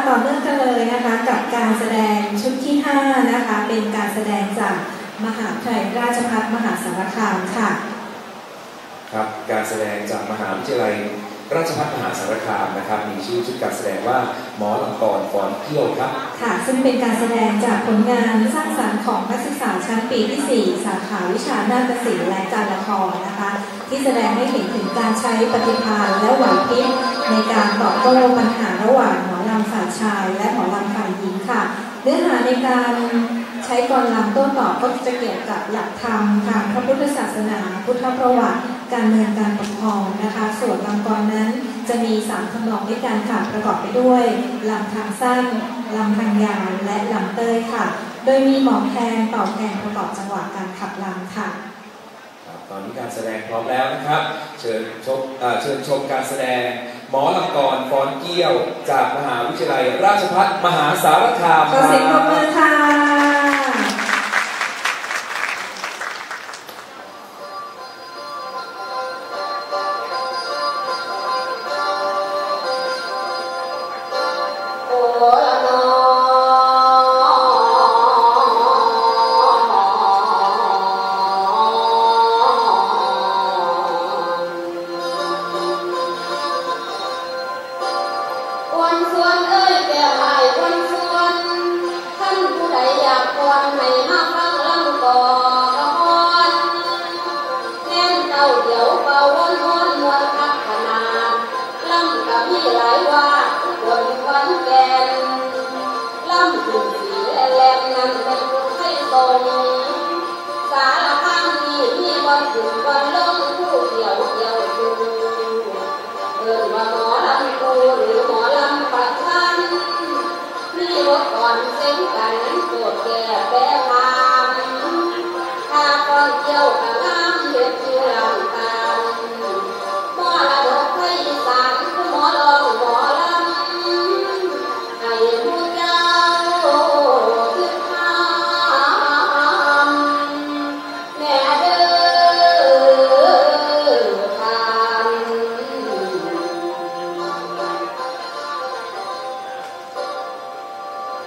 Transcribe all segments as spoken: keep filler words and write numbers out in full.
ต่อเนื่องกันเลยนะคะกับการแสดงชุดที่ห้านะคะเป็นการแสดงจากมหาวิทยาลัยราชภัฏมหาสารคามค่ะครับการแสดงจากมหาวิทยาลัยราชภัฏมหาสารคามนะครับมีชื่อชุดการแสดงว่าหมอลำกรฟ้อนเกี้ยวครับค่ะซึ่งเป็นการแสดงจากผลงานสร้างสรรค์ของนักศึกษาชั้นปีที่สี่สาขาวิชานาฏศิลป์และการละครนะคะที่แสดงให้เห็นถึงการใช้ปฏิภาณและไหวพริบในการตอบโต้ปัญหาระหว่างหมอลำฝ่ายชายและหมอลำฝ่ายหญิงค่ะเนื้อหาในการใช้กลลำโต้ตอบก็จะเกี่ยวกับหลักธรรมทางพระพุทธศาสนาพุทธประวัติการเมืองการปกครองนะคะส่วนลำกลนั้นจะมีสามทำนองด้วยกันค่ะประกอบไปด้วยลำทางสั้นลำทางยาวและลำเต้ยค่ะโดยมีหมอแคนเป่าแคนประกอบจังหวะการขับลำค่ะตอนนี้การแสดงพร้อมแล้วนะครับเชิญชมเชิญชมการแสดงหมอลำกรฟ้อนเกี้ยวจากมหาวิทยาลัยราชภัฏมหาสารคามขอเสียงปรบมือค่ะ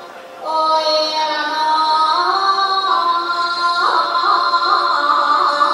โอ้ยละน้อ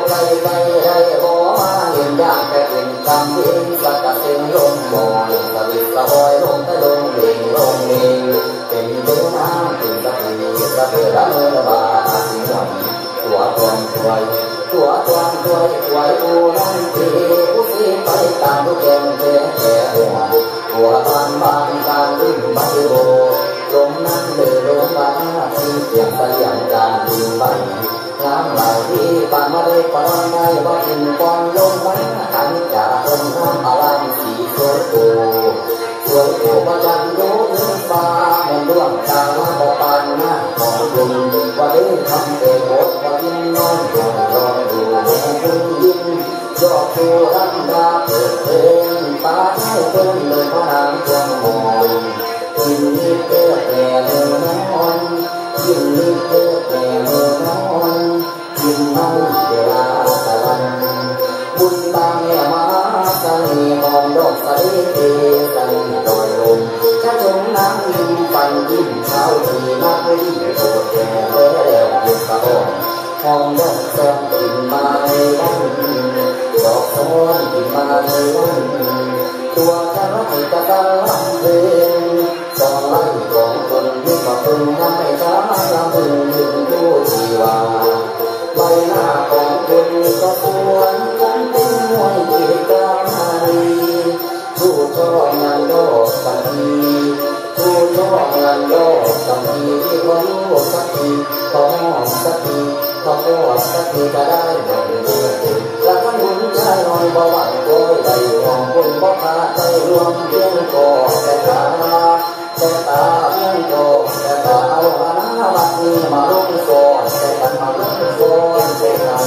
ใจใจได้บ่มาเห็นยากแต่เป็นกำเพ็ญสักกะเป็นลมมอยสวิตสะบอยลงตะลงเล่งลงเล่งเป็นตัวน้ำเป็นสะพีสะเพื่อละเมื่อบาสิหวนตัวตวงถวยตัวตวงถวยถวยอูนั่นทีผู้สีไปตามผู้แก่แก่แก่หัวหัวบานบานตามวิ่งบัดโลลมนั้นเลยลมบานที่เสียงเสียงจานดินใบน้ำไหลที่ปานมาได้ปานได้ว่าอินก่อนลงไว้อันจากคนน้ำอารามสีสวยโอสวยโอประจันโยนฟ้าแม่ดวงตาว่าบ่ปานหน้าของลุงว่าได้ทำเองหมดว่ายิ้มน้อยลองลองดูแม่คุณยิ้มยอดชูรันดาเปิดเพลงตาให้เพิ่มเลยพระนางจงมองกินนิดเดียวแก่เนื้อนอนกินนิดเดียวแก่เนื้อนอนกินน้ำเวลาตะวันบุญตาแม่มาใส่หอมดอกใส่เทใส่ดอยลมจะจงน้ำยิ้มฟันยิ้มเช้าทีนักวิ่งโคตรแก่แล้วยิ้มตะอ่อนหอมดอกซ้อนกินมาในวันดอกซ้อนกินมาในวันตัวฉันติดกระตาลำเพลงสองไล่ของคนที่มาพึงทำให้ช้าลำพึงถึงผู้ชีวาใบหน้าของคนก็สวยคงเป็นมวยเกียรตินารีผู้ชอบงานดอกสักทีผู้ชอบงานดอกสักทีที่ว่ารู้สักทีขอสักทีขอก็สักทีจะได้หนึ่งเดือนแล้วก็หนุนใจหน่อยบ่หวังโดยใดหวังคนบ่ขาดใจรวมเพียงก็แต่ตาแต่ตาเพียงก็แต่ตาเอาหน้าบัดนี้มาลงก่อนแต่กันมาลงก่อนแต่กัน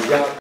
ยอด